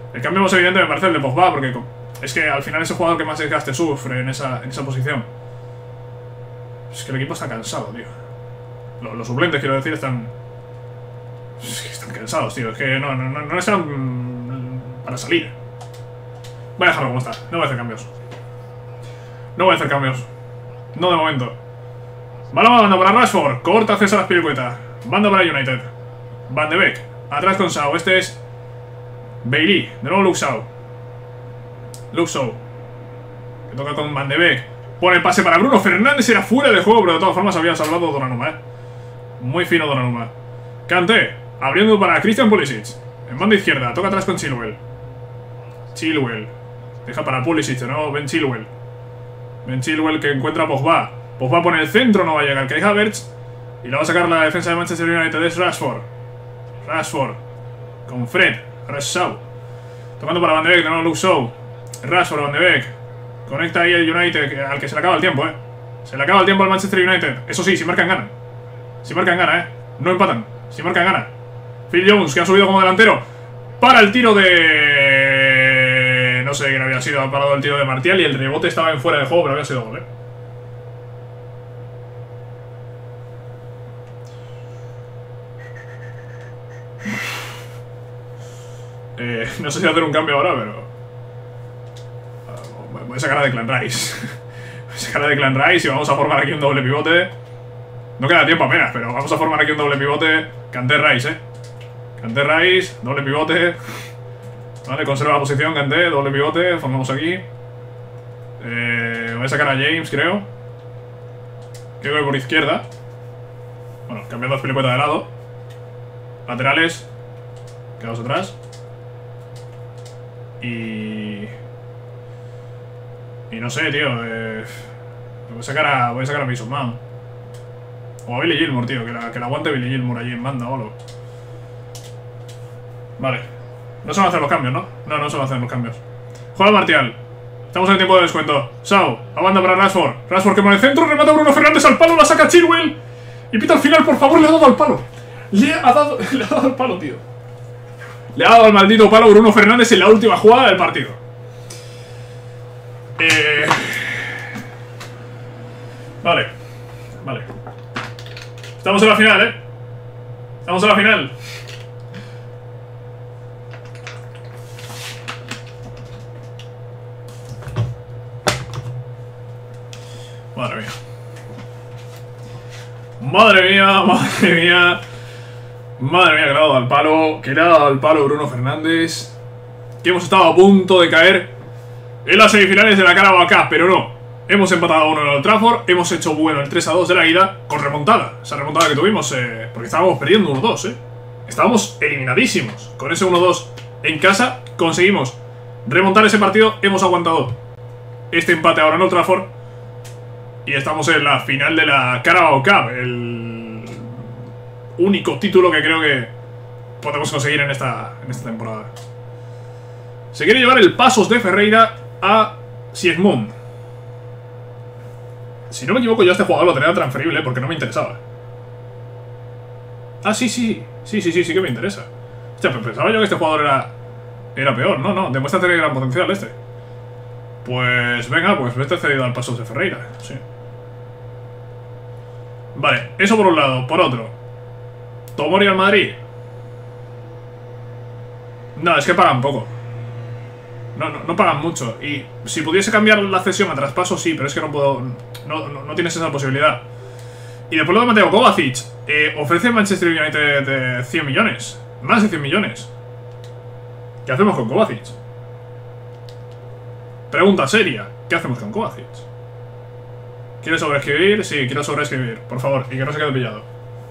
El cambio más evidente me parece el de Pogba, porque es que al final es el jugador que más desgaste sufre en esa posición. Es que el equipo está cansado, tío. Los suplentes, quiero decir, están... Es que están cansados, tío. Es que no están para salir. Voy a dejarlo como está. No voy a hacer cambios. No voy a hacer cambios. No de momento. Balón banda para Rashford. Corta César Azpilicueta. Banda para United. Van de Beek. Atrás con Shaw. Este es Bailey. De nuevo Luke Shaw. Luke Shaw. Que toca con Van de Beek. Pone el pase para Bruno Fernández. Era fuera de juego, pero de todas formas había salvado Donnarumma, Muy fino Donnarumma. Kanté. Abriendo para Christian Pulisic. En banda izquierda. Toca atrás con Chilwell. Deja para Pulisic, ¿no? Ben Chilwell. Que encuentra a Pogba. Pogba pone el centro, no va a llegar Kai Havertz. Y la va a sacar la defensa de Manchester United. Es Rashford. Con Fred. Shaw. Tocando para Van de Beek, de nuevo Luke Shaw. Rashford, Van de Beek. Conecta ahí el United, al que se le acaba el tiempo, Se le acaba el tiempo al Manchester United. Eso sí, si marcan ganan. No empatan. Si marcan ganan. Phil Jones, que ha subido como delantero para el tiro de... No sé quién había sido. Ha parado el tiro de Martial y el rebote estaba en fuera de juego, pero había sido gol, no sé si hacer un cambio ahora, pero... Voy a sacar a Declan Rice. Y vamos a formar aquí un doble pivote. No queda tiempo apenas, pero vamos a formar aquí un doble pivote. Kanté Rice, doble pivote. Vale, conserva la posición, Kanté, doble pivote. Formamos aquí. Voy a sacar a James, creo. Creo que por izquierda. Bueno, cambiando a Azpilicueta de lado. Laterales. Quedaos atrás. Y no sé, tío. Voy a sacar a Mason Mount. O a Billy Gilmour, tío. Que la aguante Billy Gilmour allí en banda o algo. Vale. No se van a hacer los cambios, ¿no? No se van a hacer los cambios. Juega Martial. Estamos en el tiempo de descuento. Shaw. A banda para Rashford. Rashford que pone el centro. Remata Bruno Fernández al palo. La saca Chilwell. Y pita al final, por favor. Le ha dado al palo. Le ha dado al palo, tío. Le ha dado al maldito palo Bruno Fernández en la última jugada del partido. Vale. Estamos en la final, Estamos en la final. Madre mía, que le ha dado al palo. Bruno Fernández. Que hemos estado a punto de caer en las semifinales de la Carabao Cup, pero no. Hemos empatado a 1 en el Old Trafford. Hemos hecho bueno el 3-2 de la ida con remontada. Esa remontada que tuvimos, porque estábamos perdiendo 1-2, Estábamos eliminadísimos. Con ese 1-2 en casa conseguimos remontar ese partido. Hemos aguantado este empate ahora en Old Trafford. Y estamos en la final de la Carabao Cup. El único título que creo que podemos conseguir en esta temporada. Se quiere llevar el Pasos de Ferreira a Siegmund. Si no me equivoco, yo a este jugador lo tenía transferible porque no me interesaba. Ah, sí que me interesa. Hostia, pero pensaba yo que este jugador era peor. No, demuestra tener gran potencial este. Pues venga, pues vete cedido al Pasos de Ferreira. Sí. Vale, eso por un lado. Por otro, Tomori al Madrid. No, es que pagan poco. No pagan mucho. Y si pudiese cambiar la cesión a traspaso, sí, pero es que no puedo. No tienes esa posibilidad. Y después lo de Mateo Kovacic. Ofrece Manchester United de 100 millones. Más de 100 millones. ¿Qué hacemos con Kovacic? Pregunta seria. ¿Qué hacemos con Kovacic? ¿Quieres sobreescribir? Sí, quiero sobreescribir. Por favor, y que no se quede pillado.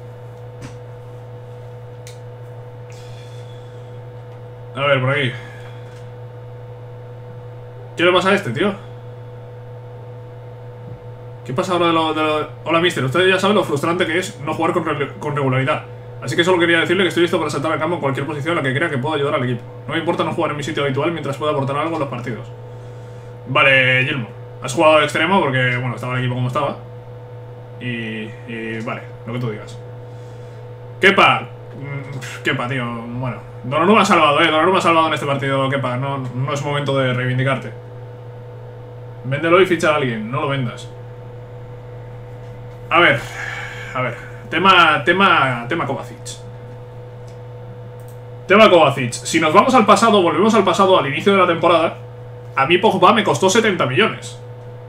A ver, por aquí. ¿Qué le pasa a este, tío? ¿Qué pasa ahora de lo... Hola, mister. Ustedes ya saben lo frustrante que es no jugar con regularidad. Así que solo quería decirle que estoy listo para saltar al campo en cualquier posición en la que crea que pueda ayudar al equipo. No me importa no jugar en mi sitio habitual mientras pueda aportar algo en los partidos. Vale, Gilmour. Has jugado de extremo porque, bueno, estaba el equipo como estaba. Y vale, lo que tú digas. Kepa. Kepa, tío. Bueno, Donnarumma ha salvado, Donnarumma ha salvado en este partido, Kepa. No es momento de reivindicarte. Véndelo y ficha a alguien, no lo vendas. A ver. Tema Kovacic. Tema Kovacic. Si nos vamos al pasado, volvemos al pasado, al inicio de la temporada, a mí Pogba me costó 70 millones.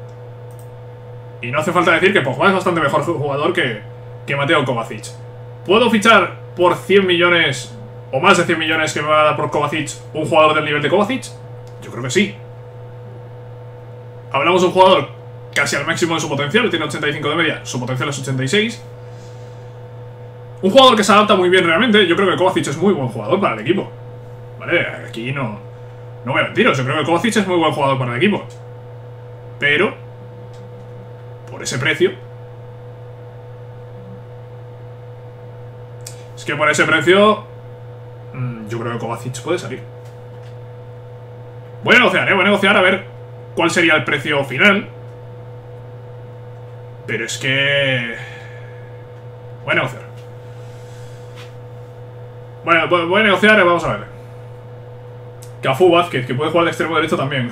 Y no hace falta decir que Pogba es bastante mejor jugador que Mateo Kovacic. ¿Puedo fichar por 100 millones o más de 100 millones que me va a dar por Kovacic un jugador del nivel de Kovacic? Yo creo que sí. Hablamos de un jugador casi al máximo de su potencial, tiene 85 de media, su potencial es 86. Un jugador que se adapta muy bien realmente. Yo creo que Kovacic es muy buen jugador para el equipo. Vale, aquí no voy a mentiros, yo creo que Kovacic es muy buen jugador para el equipo. Pero por ese precio, es que por ese precio yo creo que Kovacic puede salir. Voy a negociar a ver cuál sería el precio final. Pero es que voy a negociar. Bueno, voy a negociar, vamos a ver. Cafú Vázquez, que puede jugar de extremo derecho también.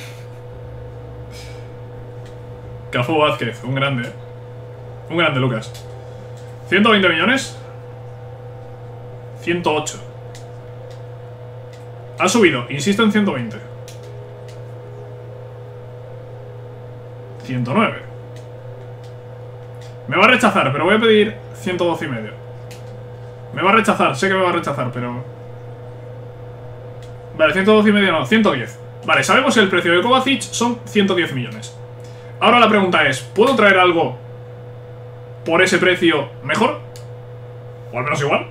Cafú Vázquez, un grande. Un grande, Lucas. 120 millones. 108. Ha subido, insisto en 120. 109. Me va a rechazar, pero voy a pedir 112 y medio. Me va a rechazar, sé que me va a rechazar, pero... Vale, 112 y medio no, 110. Vale, sabemos que el precio de Kovacic son 110 millones. Ahora la pregunta es, ¿puedo traer algo por ese precio mejor? O al menos igual.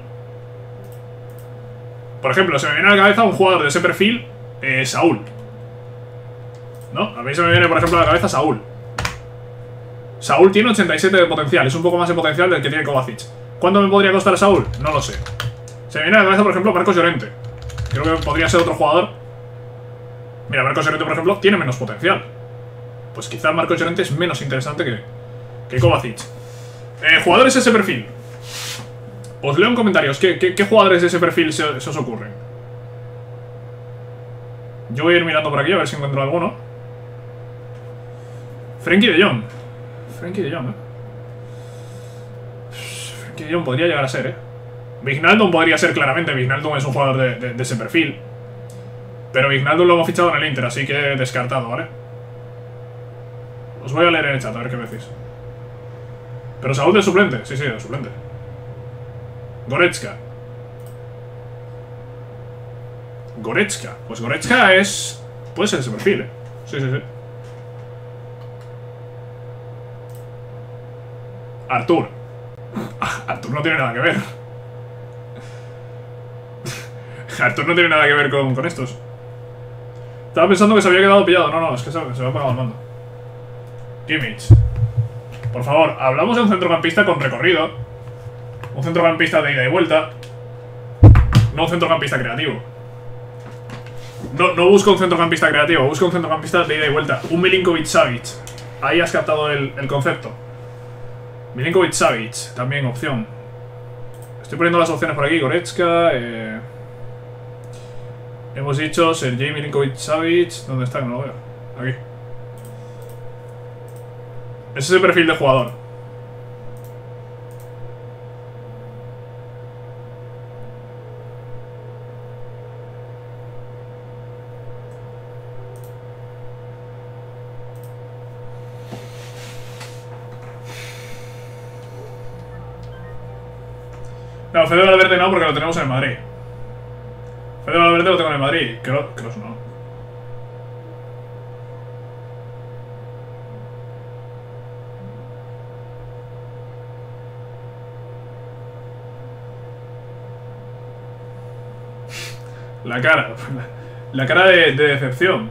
Por ejemplo, se me viene a la cabeza un jugador de ese perfil, Saúl. ¿No? A mí se me viene, por ejemplo, a la cabeza Saúl. Saúl tiene 87 de potencial, es un poco más de potencial del que tiene Kovacic. ¿Cuánto me podría costar Saúl? No lo sé. Se me viene a la cabeza, por ejemplo, Marcos Llorente. Creo que podría ser otro jugador. Mira, Marcos Llorente, por ejemplo, tiene menos potencial. Pues quizá Marcos Llorente es menos interesante que Kovacic. Jugadores de ese perfil. Os leo en comentarios qué jugadores de ese perfil se os ocurren. Yo voy a ir mirando por aquí a ver si encuentro alguno. Frenkie de Jong. Frenkie de Jong, Frenkie de Jong podría llegar a ser, Wijnaldum podría ser claramente. Wijnaldum es un jugador de ese perfil. Pero Wijnaldum lo hemos fichado en el Inter, así que descartado, ¿vale? Os voy a leer en el chat, a ver qué me decís. Pero Saúl de suplente, sí, de suplente. Goretzka. Goretzka. Pues Goretzka es... puede ser ese perfil, Sí. Artur. Artur no tiene nada que ver. Artur no tiene nada que ver con estos. Estaba pensando que se había quedado pillado. No, es que se me ha apagado el mando. Kimmich. Por favor, hablamos de un centrocampista con recorrido. Un centrocampista de ida y vuelta. No un centrocampista creativo. No busco un centrocampista creativo, busco un centrocampista de ida y vuelta. Un Milinkovic-Savic. Ahí has captado el concepto. Milinkovic-Savic, también opción. Estoy poniendo las opciones por aquí. Goretzka, hemos dicho Sergei Milinkovic-Savic. ¿Dónde está? Que no lo veo. Aquí. Ese es el perfil de jugador. No, Fede Valverde no, porque lo tenemos en el Madrid. Fede Valverde lo tengo en el Madrid. Kroos no. La cara de decepción.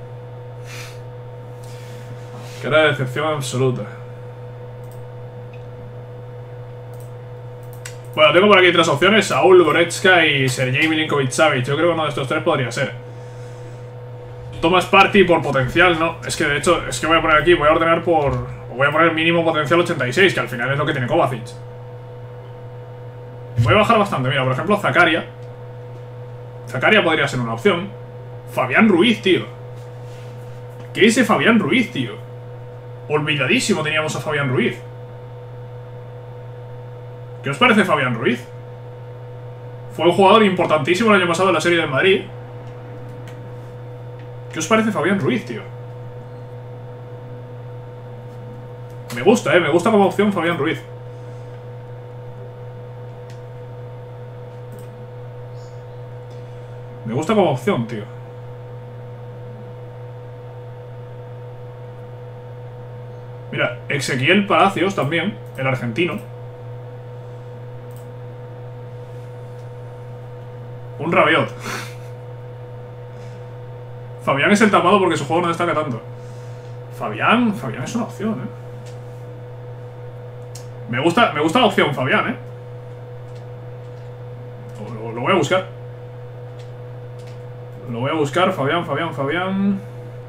Cara de decepción absoluta. Bueno, tengo por aquí tres opciones: Saúl, Goretzka y Sergei Milinkovic-Savic. Yo creo que uno de estos tres podría ser. Thomas Partey por potencial, no. Es que de hecho, voy a poner aquí, voy a ordenar por... o voy a poner mínimo potencial 86, que al final es lo que tiene Kovacic. Voy a bajar bastante. Mira, por ejemplo, Zakaria. Zakaria podría ser una opción. Fabián Ruiz, tío. ¿Qué es ese Fabián Ruiz, tío? Olvidadísimo teníamos a Fabián Ruiz. ¿Qué os parece Fabián Ruiz? Fue un jugador importantísimo el año pasado en la Serie de Madrid. ¿Qué os parece Fabián Ruiz, tío? Me gusta como opción Fabián Ruiz. Me gusta como opción, tío. Mira, Ezequiel Palacios también, el argentino. Un Rabiot. Fabián es el tapado porque su juego no destaca tanto. Fabián es una opción, Me gusta la opción Fabián, Lo voy a buscar. Lo voy a buscar, Fabián. Fabián.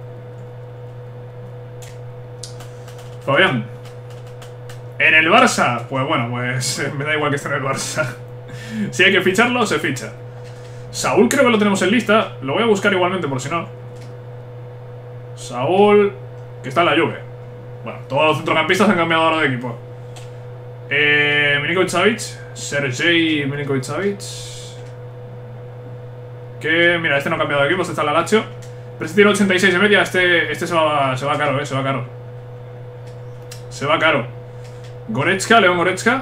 ¿En el Barça? Pues bueno, pues me da igual que esté en el Barça. Si hay que ficharlo, se ficha. Saúl creo que lo tenemos en lista. Lo voy a buscar igualmente por si no. Saúl, que está en la Juve. Bueno, todos los centrocampistas han cambiado ahora de equipo. Milinkovic-Savic. Sergei Milinkovic-Savic. Que, mira, este no ha cambiado de equipo, este está en la Lazio. Pero este tiene 86 de media, este se va caro, se va caro. Se va caro. Goretzka, León Goretzka.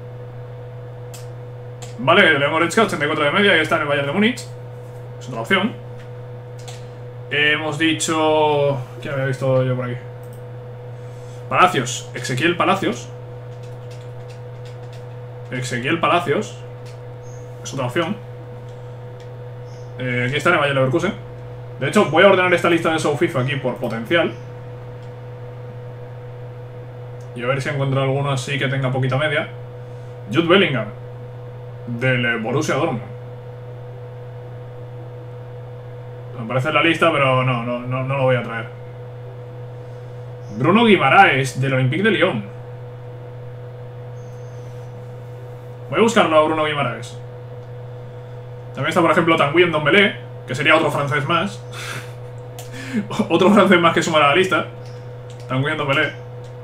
Vale, León Goretzka, 84 de media, y está en el Bayern de Múnich. Es otra opción. Hemos dicho... ¿Qué había visto yo por aquí? Palacios, Ezequiel Palacios. Ezequiel Palacios. Es otra opción. Aquí está en el Bayern Leverkusen. De hecho, voy a ordenar esta lista de Show FIFA aquí por potencial. Y a ver si encuentro alguno así que tenga poquita media. Jude Bellingham, del Borussia Dortmund. Me aparece en la lista, pero no lo voy a traer. Bruno Guimaraes, del Olympique de Lyon. Voy a buscarlo a Bruno Guimaraes. También está, por ejemplo, Tanguy Ndombele, que sería otro francés más. Otro francés más que sumar a la lista. Tanguy Ndombele.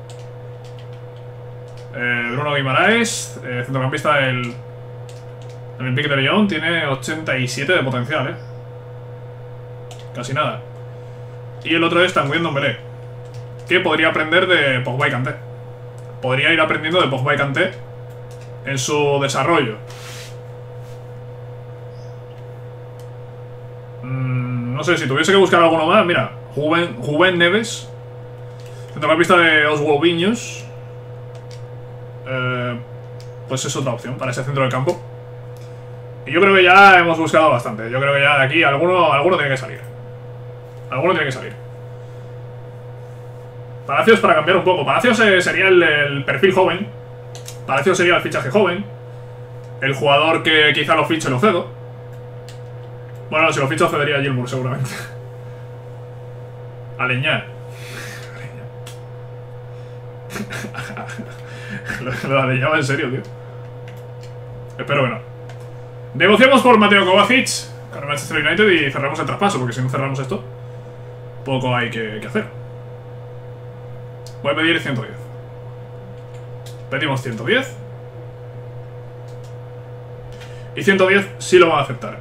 Bruno Guimaraes, centrocampista del Olympique de Lyon, tiene 87 de potencial, casi nada. Y el otro es Tanguy Ndombele, que podría aprender de Pogba y Kanté. Podría ir aprendiendo de Pogba y Kanté en su desarrollo. No sé, si tuviese que buscar alguno más, mira, Rubén Neves, centrocampista de Oswald Viños. Pues es otra opción para ese centro del campo. Y yo creo que ya hemos buscado bastante. Yo creo que ya de aquí alguno tiene que salir. Alguno tiene que salir. Palacios, para cambiar un poco. Palacios sería el perfil joven. Palacios sería el fichaje joven. El jugador que quizá lo fiche lo cedo. Bueno, si lo ficho cedería a Gilmour seguramente. Aleñá. Lo aleñaba en serio, tío. Espero que no. Negociamos por Mateo Kovacic con el Manchester United y cerramos el traspaso, porque si no cerramos esto, poco hay que hacer. Voy a pedir 110. Pedimos 110. Y 110 sí lo van a aceptar.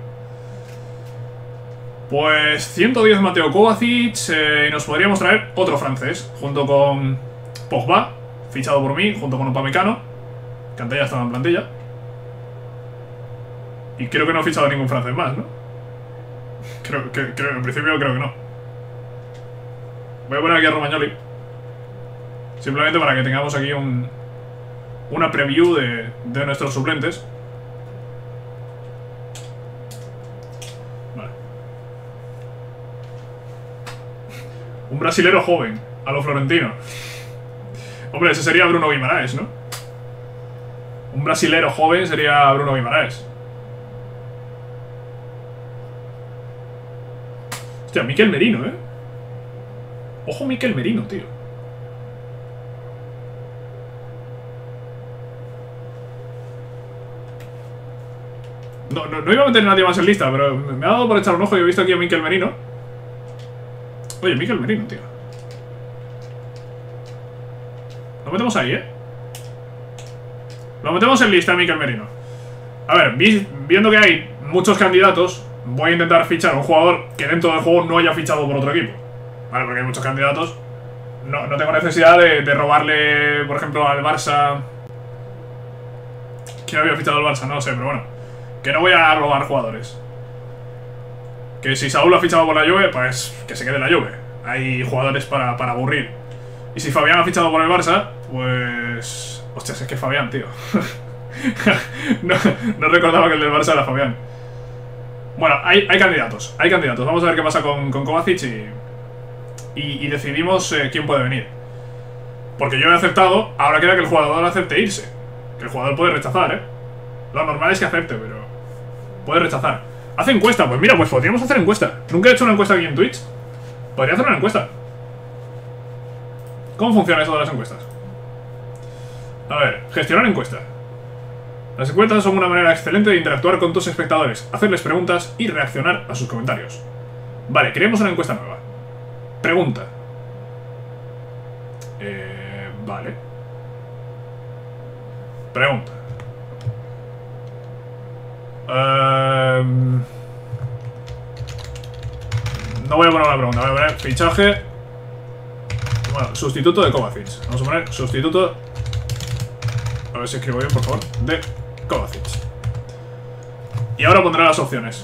Pues 110 Mateo Kovacic, y nos podríamos traer otro francés, junto con Pogba, fichado por mí, junto con Upamecano. Kanté ya estaba en plantilla. Y creo que no he fichado a ningún francés más, ¿no? En principio creo que no. Voy a poner aquí a Romagnoli. Simplemente para que tengamos aquí una preview de nuestros suplentes. Vale. Un brasilero joven, a lo Florentino. Hombre, ese sería Bruno Guimaraes, ¿no? Un brasilero joven sería Bruno Guimaraes. Hostia, Mikel Merino, Ojo Mikel Merino, tío. No iba a meter a nadie más en lista, pero me ha dado por echar un ojo y he visto aquí a Mikel Merino. Oye, Mikel Merino, tío. Lo metemos ahí, ¿eh? Lo metemos en lista, Mikel Merino. A ver, viendo que hay muchos candidatos, voy a intentar fichar a un jugador que dentro del juego no haya fichado por otro equipo. Vale, porque hay muchos candidatos. No tengo necesidad de robarle, por ejemplo, al Barça. ¿Quién había fichado al Barça? No lo sé, pero bueno. Que no voy a robar jugadores. Que si Saúl lo ha fichado por la Juve, pues que se quede en la Juve. Hay jugadores para aburrir. Y si Fabián ha fichado por el Barça, pues... Hostias, es que Fabián, tío. no recordaba que el del Barça era Fabián. Bueno, hay candidatos. Hay candidatos. Vamos a ver qué pasa con Kovacic y decidimos quién puede venir. Porque yo he aceptado, ahora queda que el jugador acepte irse. Que el jugador puede rechazar, ¿eh? Lo normal es que acepte, pero... puede rechazar. Hace encuesta, pues mira, pues podríamos hacer encuesta. Nunca he hecho una encuesta aquí en Twitch. Podría hacer una encuesta. ¿Cómo funciona eso de las encuestas? A ver, gestionar encuesta. Las encuestas son una manera excelente de interactuar con tus espectadores, hacerles preguntas y reaccionar a sus comentarios. Vale, creemos una encuesta nueva. Pregunta. Vale. Pregunta. No voy a poner una pregunta, voy a poner fichaje. Bueno, sustituto de Kovacic. Vamos a poner sustituto. A ver si escribo bien, por favor. De Kovacic. Y ahora pondré las opciones.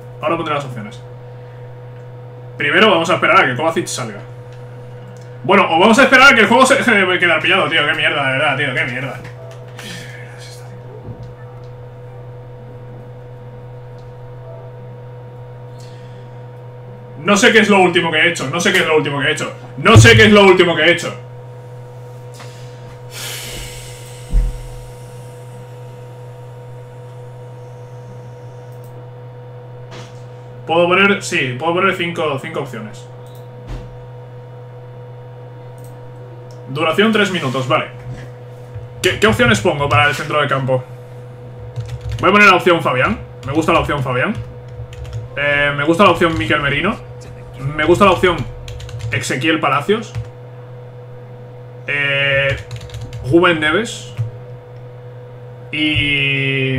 Primero vamos a esperar a que Kovacic salga. Bueno, o vamos a esperar a que el juego se me quede pillado, tío. Qué mierda, de verdad, tío, qué mierda. No sé qué es lo último que he hecho. No sé qué es lo último que he hecho. Puedo poner... sí, puedo poner 5 opciones. Duración 3 minutos, vale. ¿Qué opciones pongo para el centro de campo? Voy a poner la opción Fabián. Me gusta la opción Fabián. Me gusta la opción Mikel Merino. Me gusta la opción Ezequiel Palacios. Rubén Neves. ¿Y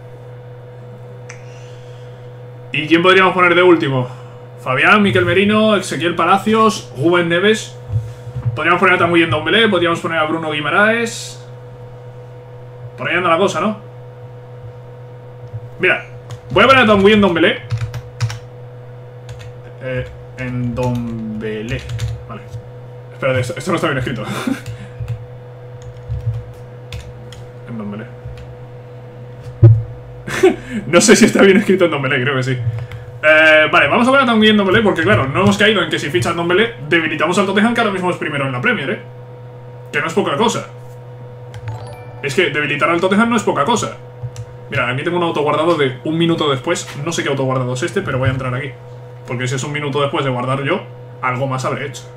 quién podríamos poner de último? Fabián, Mikel Merino, Ezequiel Palacios, Rubén Neves. Podríamos poner a Tanguy Ndombele, podríamos poner a Bruno Guimaraes. Por ahí anda la cosa, ¿no? Mira, voy a poner a Tanguy Ndombele. Ndombele. Vale. Espérate, esto no está bien escrito. Ndombele. No sé si está bien escrito en Ndombele, creo que sí. Vale, vamos a ver a Tanguy Ndombele porque, claro, no hemos caído en que si ficha Ndombele debilitamos al Tottenham, que ahora mismo es primero en la Premier, ¿eh? Que no es poca cosa. Es que debilitar al Tottenham no es poca cosa. Mira, aquí tengo un autoguardado de 1 minuto después. No sé qué autoguardado es este, pero voy a entrar aquí. Porque si es 1 minuto después de guardar yo, algo más habré hecho.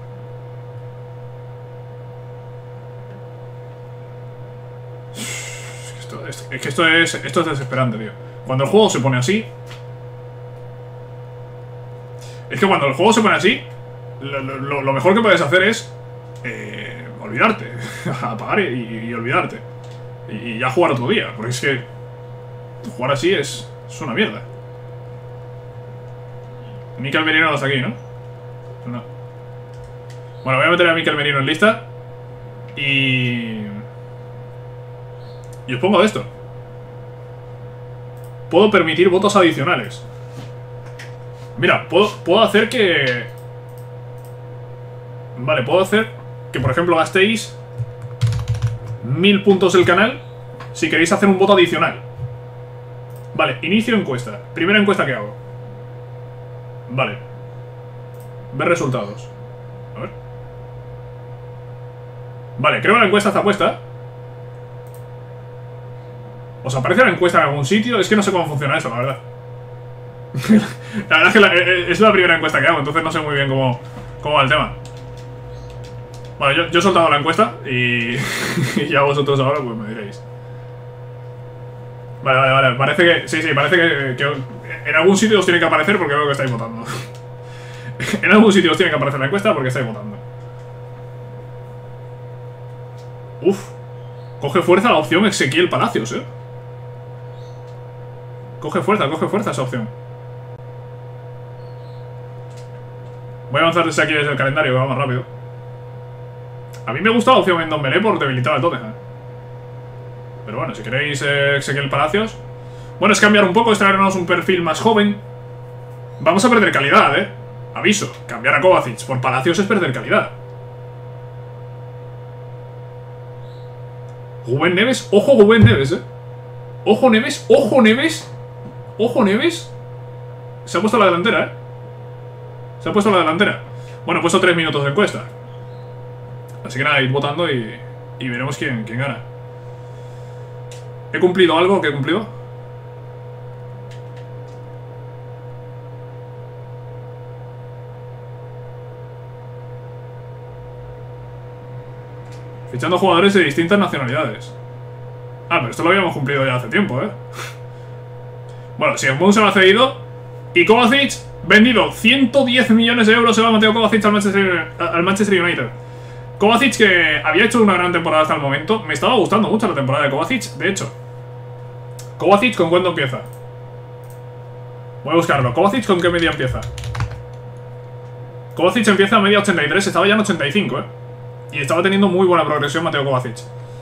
Es que esto es desesperante, tío. Cuando el juego se pone así... Es que cuando el juego se pone así, lo mejor que puedes hacer es... olvidarte. Apagar y olvidarte. Y ya jugar otro día. Porque es que... jugar así es una mierda. Mikel Merino no está aquí, ¿no? No. Bueno, voy a meter a Mikel Merino en lista. Y os pongo de esto. Puedo permitir votos adicionales. Mira, puedo hacer que... Vale, puedo hacer que, por ejemplo, gastéis 1000 puntos del canal si queréis hacer un voto adicional. Vale, inicio encuesta. Primera encuesta que hago. Vale. Ver resultados. A ver. Vale, creo que la encuesta está puesta. ¿Os aparece la encuesta en algún sitio? Es que no sé cómo funciona eso, la verdad. La verdad es que es la primera encuesta que hago, entonces no sé muy bien cómo va el tema. Bueno, yo he soltado la encuesta y ya vosotros ahora pues me diréis. Vale, vale, vale. Parece que... Sí, sí, parece que en algún sitio os tiene que aparecer porque veo que estáis votando. En algún sitio os tiene que aparecer la encuesta porque estáis votando. Uf. Coge fuerza la opción Ezequiel Palacios, coge fuerza esa opción. Voy a avanzar desde aquí desde el calendario, que va más rápido. A mí me gusta la opción en Ndombele por debilitar al Tottenham. Pero bueno, si queréis Ezequiel Palacios... Bueno, es cambiar un poco, es traernos un perfil más joven. Vamos a perder calidad, aviso, cambiar a Kovacic por Palacios es perder calidad. Rubén Neves, ojo Rubén Neves, ojo Neves, ojo Neves. Ojo Neves. Se ha puesto a la delantera, Se ha puesto a la delantera. Bueno, he puesto 3 minutos de encuesta. Así que nada, id votando y veremos quién gana. ¿He cumplido algo? ¿Qué he cumplido? Fichando jugadores de distintas nacionalidades. Ah, pero esto lo habíamos cumplido ya hace tiempo, Bueno, si Moon se lo ha cedido. Y Kovacic, vendido 110 millones de euros se va Mateo Kovacic al Manchester United. Kovacic, que había hecho una gran temporada hasta el momento. Me estaba gustando mucho la temporada de Kovacic, de hecho. Kovacic, ¿con cuánto empieza? Voy a buscarlo. Kovacic, ¿con qué media empieza? Kovacic empieza a media 83, estaba ya en 85, Y estaba teniendo muy buena progresión Mateo Kovacic.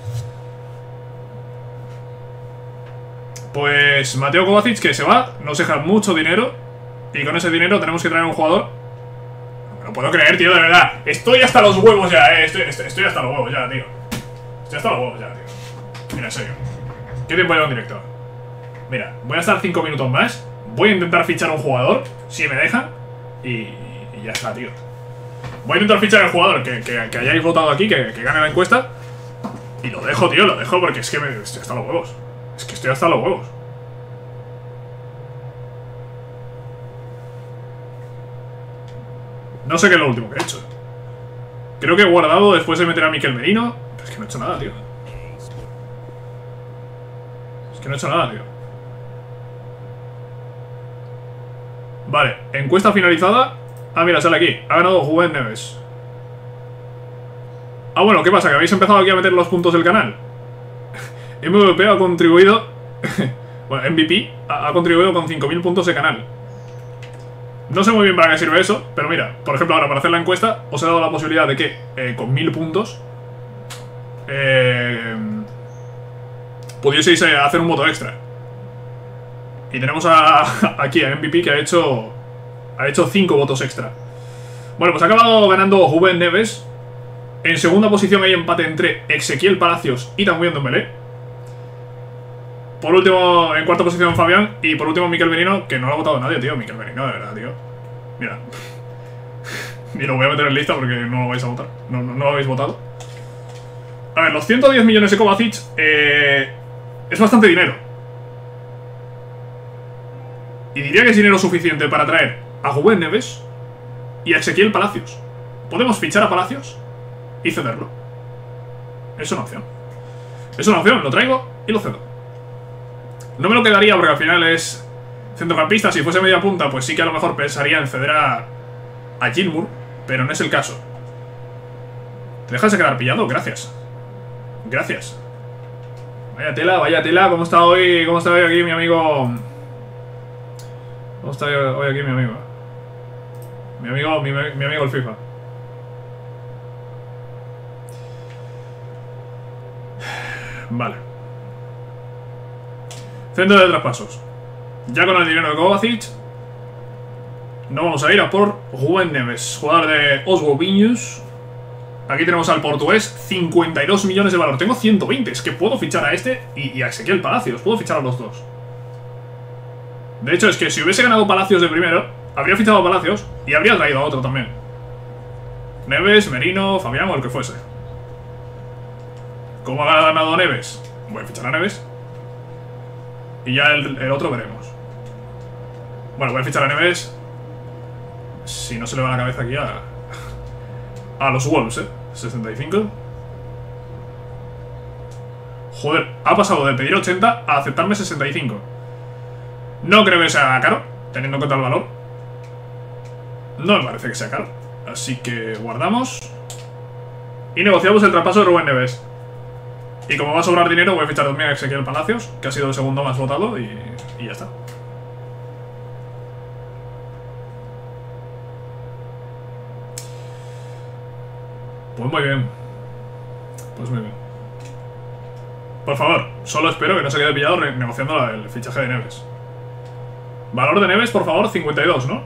Pues Mateo Kovacic que se va, nos deja mucho dinero. Y con ese dinero tenemos que traer un jugador. No me lo puedo creer, tío, de verdad. Estoy hasta los huevos ya, Estoy hasta los huevos ya, tío. Estoy hasta los huevos ya, tío. Mira, en serio. ¿Qué tiempo llevo en directo? Mira, voy a estar 5 minutos más. Voy a intentar fichar a un jugador, si me dejan. Y ya está, tío. Voy a intentar fichar al jugador que hayáis votado aquí, que gane la encuesta. Y lo dejo, tío, lo dejo porque es que estoy hasta los huevos. Es que estoy hasta los huevos. No sé qué es lo último que he hecho. Creo que he guardado después de meter a Mikel Merino. Pero es que no he hecho nada, tío. Es que no he hecho nada, tío. Vale, encuesta finalizada. Ah, mira, sale aquí. Ha ganado Rubén Neves. Ah, bueno, ¿qué pasa? Que habéis empezado aquí a meter los puntos del canal. MVP ha contribuido... bueno, MVP ha contribuido con 5.000 puntos de canal. No sé muy bien para qué sirve eso, pero mira, por ejemplo, ahora para hacer la encuesta os he dado la posibilidad de que con 1.000 puntos pudieseis hacer un voto extra. Y tenemos aquí a MVP que ha hecho 5 votos extra. Bueno, pues ha acabado ganando Rubén Neves. En segunda posición hay empate entre Ezequiel Palacios y también Ndombele. Por último, en cuarta posición Fabián. Y por último Mikel Merino, que no lo ha votado nadie, tío. Mikel Merino, de verdad, tío. Mira. Y lo voy a meter en lista porque no lo vais a votar. No lo habéis votado. A ver, los 110 millones de Kovacic es bastante dinero. Y diría que es dinero suficiente para traer a Rubén Neves y a Ezequiel Palacios. Podemos fichar a Palacios y cederlo. Es una opción. Es una opción, lo traigo y lo cedo. No me lo quedaría porque al final es centrocampista. Si fuese media punta, pues sí que a lo mejor pensaría en ceder a Gilmour, pero no es el caso. ¿Te dejas de quedar pillado? Gracias. Gracias. Vaya tela. ¿Cómo está hoy aquí mi amigo? ¿Cómo está hoy aquí mi amigo? Mi amigo el FIFA. Vale. Centro de traspasos. Ya con el dinero de Kovacic no vamos a ir a por Rubén Neves, jugador de Oswald Viñus. Aquí tenemos al portugués, 52 millones de valor. Tengo 120, es que puedo fichar a este y a Ezequiel Palacios. Puedo fichar a los dos. De hecho, es que si hubiese ganado Palacios de primero, habría fichado a Palacios y habría traído a otro también. Neves, Merino, Fabián o el que fuese. ¿Cómo ha ganado Neves? Voy a fichar a Neves. Y ya el otro veremos. Bueno, voy a fichar a Neves. Si no se le va la cabeza aquí a los Wolves, 65. Joder, ha pasado de pedir 80 a aceptarme 65. No creo que sea caro, teniendo en cuenta el valor. No me parece que sea caro. Así que guardamos. Y negociamos el traspaso de Rubén Neves. Y como va a sobrar dinero, voy a fichar también a Ezequiel Palacios, que ha sido el segundo más votado, y ya está. Pues muy bien. Pues muy bien. Por favor, solo espero que no se quede pillado negociando el fichaje de Neves. Valor de Neves, por favor, 52, ¿no?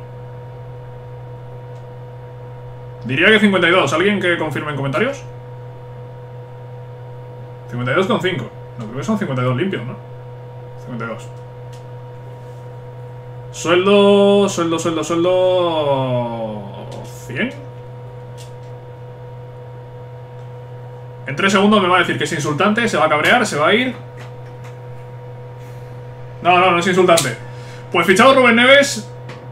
Diría que 52. ¿Alguien que confirme en comentarios? 52,5. No, creo que son 52 limpios, ¿no? 52. Sueldo... 100. En 3 segundos me va a decir que es insultante, se va a cabrear, se va a ir. No es insultante. Pues fichado Rubén Neves.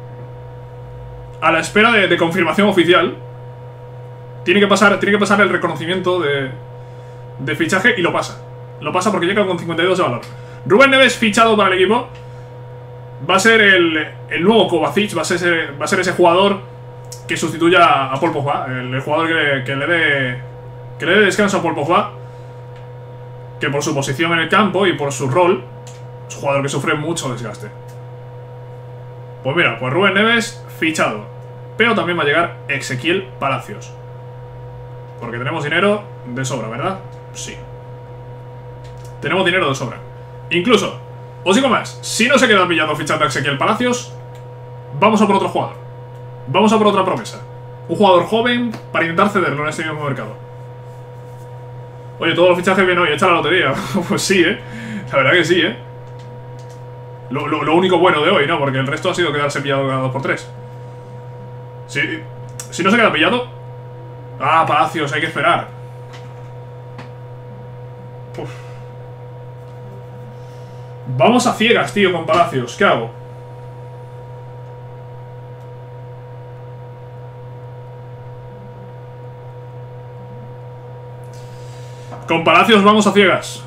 A la espera de confirmación oficial. Tiene que pasar el reconocimiento de fichaje y lo pasa. Lo pasa porque llega con 52 de valor. Rubén Neves fichado para el equipo. Va a ser el nuevo Kovacic. Va a ser ese jugador que sustituya a Paul Pogba. El jugador que le dé descanso a Paul Pogba. Que por su posición en el campo y por su rol es un jugador que sufre mucho desgaste. Pues mira, pues Rubén Neves fichado. Pero también va a llegar Ezequiel Palacios. Porque tenemos dinero de sobra, ¿verdad? Sí. Tenemos dinero de sobra. Incluso, os digo más, si no se queda pillado fichando a Ezequiel Palacios, vamos a por otro jugador. Vamos a por otra promesa. Un jugador joven para intentar cederlo en este mismo mercado. Oye, todos los fichajes vienen hoy, echa la lotería. Pues sí, la verdad que sí, Lo único bueno de hoy, ¿no? Porque el resto ha sido quedarse pillado cada 2x3. Si no se queda pillado... Ah, Palacios, hay que esperar. Uf. Vamos a ciegas, tío, con Palacios. ¿Qué hago? Con Palacios vamos a ciegas.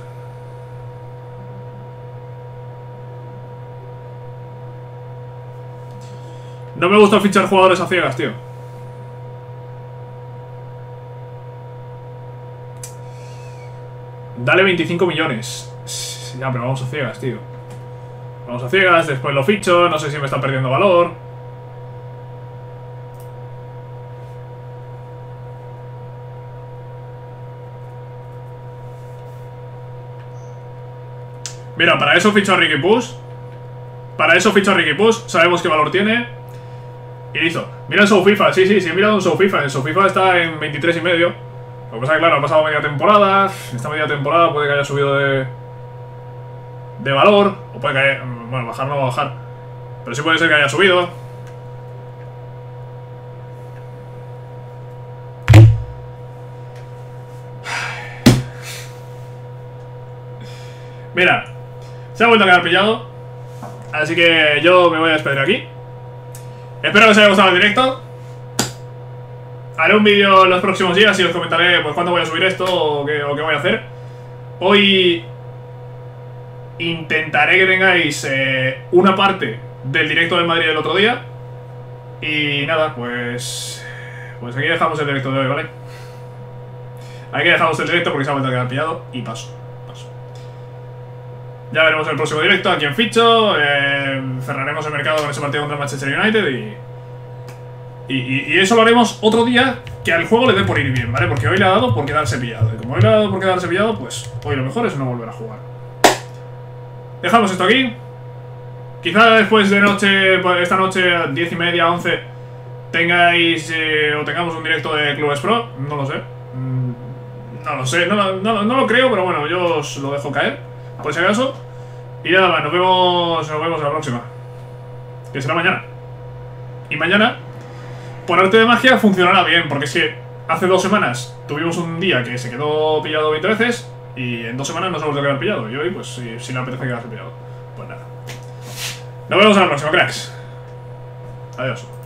No me gusta fichar jugadores a ciegas, tío. Dale 25 millones. Ya, pero vamos a ciegas, tío. Vamos a ciegas, después lo ficho. No sé si me está perdiendo valor. Mira, para eso ficho a Riqui Puig. Sabemos qué valor tiene. Y listo. Mira el show FIFA. Sí, he mirado un show FIFA. El show FIFA está en 23,5. Lo que pasa es que, claro, ha pasado media temporada. Esta media temporada puede que haya subido de valor. O puede que haya... Bueno, bajar no va a bajar. Pero sí puede ser que haya subido. Mira, se ha vuelto a quedar pillado. Así que yo me voy a despedir aquí. Espero que os haya gustado el directo. Haré un vídeo en los próximos días y os comentaré pues cuándo voy a subir esto o qué voy a hacer. Hoy intentaré que tengáis una parte del directo del Madrid del otro día. Y nada, pues aquí dejamos el directo de hoy, ¿vale? Aquí dejamos el directo porque se ha vuelto a quedar pillado y paso. Ya veremos el próximo directo a quién ficho. Cerraremos el mercado con ese partido contra el Manchester United y eso lo haremos otro día que al juego le dé por ir bien, ¿vale? Porque hoy le ha dado por quedarse pillado. Y como hoy le ha dado por quedarse pillado, pues hoy lo mejor es no volver a jugar. Dejamos esto aquí. Quizá después de noche, esta noche, 10:30, 11, tengáis o tengamos un directo de Clubes Pro. No lo sé. No lo creo, pero bueno, yo os lo dejo caer, por si acaso. Y nada más, nos vemos en la próxima. Que será mañana. Y mañana, por arte de magia, funcionará bien. Porque es que hace 2 semanas tuvimos un día que se quedó pillado 20 veces. Y en 2 semanas nos hemos de quedar pillado. Y hoy, pues, si le apetece quedarse pillado. Pues nada. Nos vemos en la próxima, cracks. Adiós.